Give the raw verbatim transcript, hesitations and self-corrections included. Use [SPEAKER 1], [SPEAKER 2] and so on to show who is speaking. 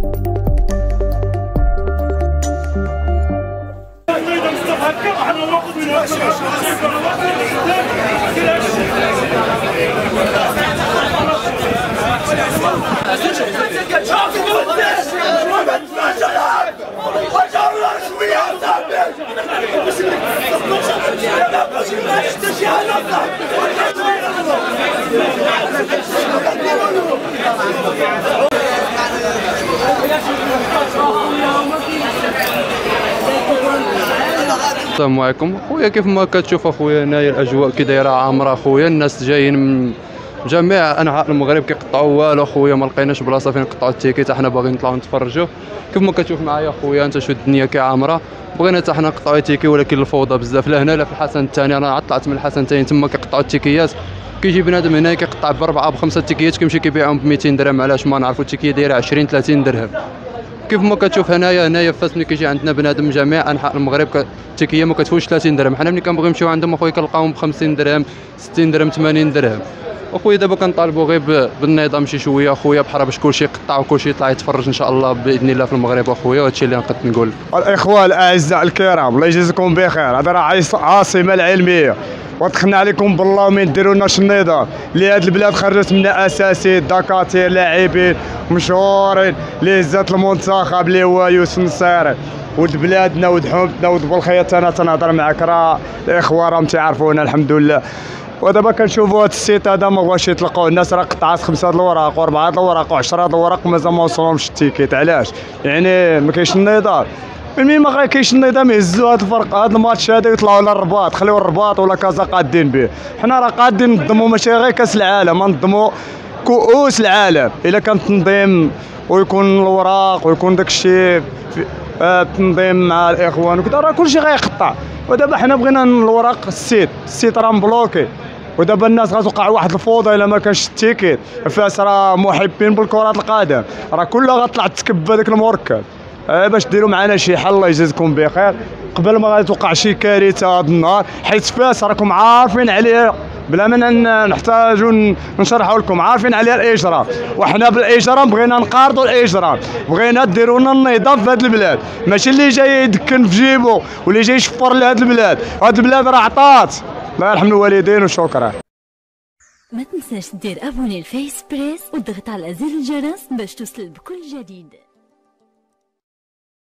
[SPEAKER 1] السلام عليكم خويا. كيف ما كتشوف اخويا هنايا الاجواء كي دايره عامره اخويا، الناس جايين من جميع انحاء المغرب كيقطعوا والو اخويا، ما لقيناش بلاصه فين نقطعوا التيكيت، حنا باغيين نطلعوا نتفرجوا. كيف ما كتشوف معايا اخويا انت شو الدنيا كي عامره، بغينا حتى حنا نقطعوا تيكي ولكن الفوضى بزاف. لا هنا لا في الحسن الثاني، انا عاد طلعت من الحسن الثاني تما كيقطعوا التيكيات، كيجي بنادم هنا كيقطع باربعه بخمسه تيكيات كيمشي كيبيعهم ب مئتين درهم. علاش؟ ما نعرفوا التيكيه دايره عشرين ثلاثين درهم. كيف ما كتشوف هنايا هنايا فاس ملي كيجي عندنا بنادم من جميع انحاء المغرب التيكيه ما كتفوتش ثلاثين درهم. حنا ملي كنبغيو نمشيو عندهم اخويا كنلقاوهم ب خمسين درهم ستين درهم ثمانين درهم. اخويا دابا كنطالبوا غير بالنظام شي شويه اخويا بحال باش كلشي يقطع وكلشي يطلع يتفرج ان شاء الله باذن الله في المغرب اخويا، وهادشي اللي نقدر نقول.
[SPEAKER 2] الاخوه الاعزاء الكرام الله يجزيكم بخير، هذا راه عاصمه العلميه ودخلنا عليكم بالله من ديروا لنا شي النظام اللي هاد البلاد خرجت منها اساسيين دكاتره لاعبين مشهورين اللي هزات المنتخب اللي هو يوسف نصيري. ولد بلادنا ولد حومتنا ولد بالخيط، انا تنهضر معاك راه الاخوه راهم تيعرفونا الحمد لله. ودابا كنشوفوا هاد السيت هذا ما بغاش يطلقوه، الناس راه قطعات خمسه د الوراق واربعه د الوراق وعشره د الوراق ومازال ما وصلهمش التيكيت. علاش؟ يعني ما كاينش النظام. من ما كاينش النظام يهزوا هاد الفرق هاد الماتش هذا يطلعوا للرباط، خليو الرباط ولا كازا قادين به. حنا راه قادين ننظموا ماشي غير كاس العالم، ننظموا كؤوس العالم. الا كان تنظيم ويكون الوراق ويكون داك الشيء التنظيم مع الاخوان وكذا راه كلشي غيقطع. ودابا حنا بغينا الوراق السيت السيت راه مبلوكي، ودابا الناس غتوقع واحد الفوضى الا ما كانش التيكيت. فاس راه محبين بالكره القدم راه كلها غتطلع تكب هذاك المركب. أه باش ديروا معنا شي حل الله يجازيكم بخير قبل ما غتوقع شي كارثه هذا النهار، حيت فاس راكم عارفين عليها بلا ما نحتاجوا نشرحوا لكم، عارفين عليها الاجرام، وحنا بالاجرام بغينا نقارضوا الاجرام، بغينا ديروا لنا النظام في هذه البلاد، ماشي اللي جاي يدكن في جيبو واللي جاي يشفر لهذه البلاد. هذه البلاد راه عطات، الله يرحم الوالدين وشكرا.
[SPEAKER 3] ما تنساش دير ابوني الفيس بريس وتضغط على زر الجرس باش توصل بكل جديد.